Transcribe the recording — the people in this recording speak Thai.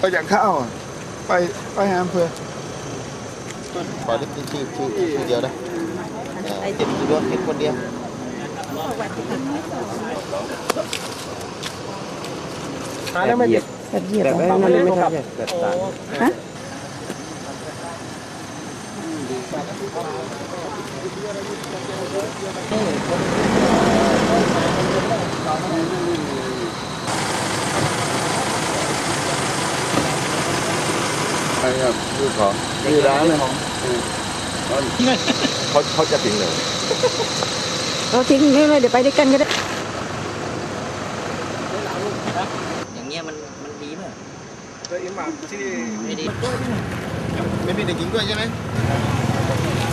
อยากเข้าไปหาอำเภอขอได้ชื่อเดียวนะเห็นด้วยเห็นคนเดียวแล้วไม่แบบเหยียบแบบนั้นเลยไหมครับแบบต่างฮะใช่ครับชื่อของชื่อร้านเลยเขาจะทิ้งเลยเราทิ้งไม่เลยเดี๋ยวไปด้วยกันก็ได้อย่างเงี้ยมันดีไหมก็อิหม่ามที่ไม่ดีไม่มีเด็กหญิงด้วยใช่ไหม